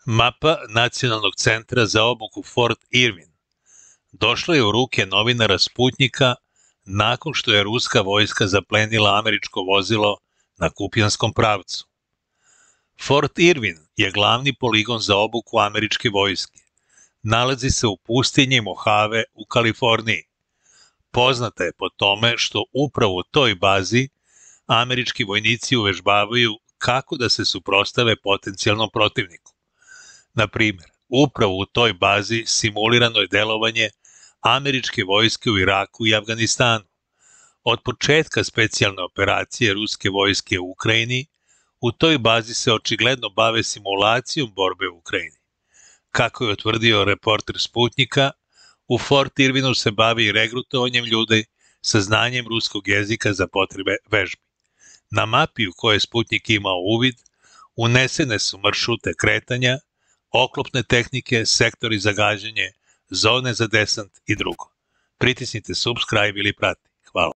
Mapa Nacionalnog centra za obuku Fort Irwin došla je u ruke novinara Sputnjika nakon što je ruska vojska zaplenila američko vozilo na Kupijanskom pravcu. Fort Irwin je glavni poligon za obuku američke vojske. Nalazi se u pustinji Mojave u Kaliforniji. Poznata je po tome što upravo u toj bazi američki vojnici uvežbavaju kako da se suprotstave potencijalnom protivniku. Na primjer, upravo u toj bazi simulirano je delovanje američke vojske u Iraku i Afganistanu. Od početka specijalne operacije ruske vojske u Ukrajini, u toj bazi se očigledno bave simulacijom borbe u Ukrajini. Kako je utvrdio reporter Sputnjika, u Fort Irwinu se bavi regrutovanjem ljudi sa znanjem ruskog jezika za potrebe vežbi. Na mapi u kojoj je Sputnjik imao uvid, unesene su maršrute kretanja, oklopne tehnike, sektori za gađanje, zone za desant i drugo. Pritisnite subscribe ili prati. Hvala.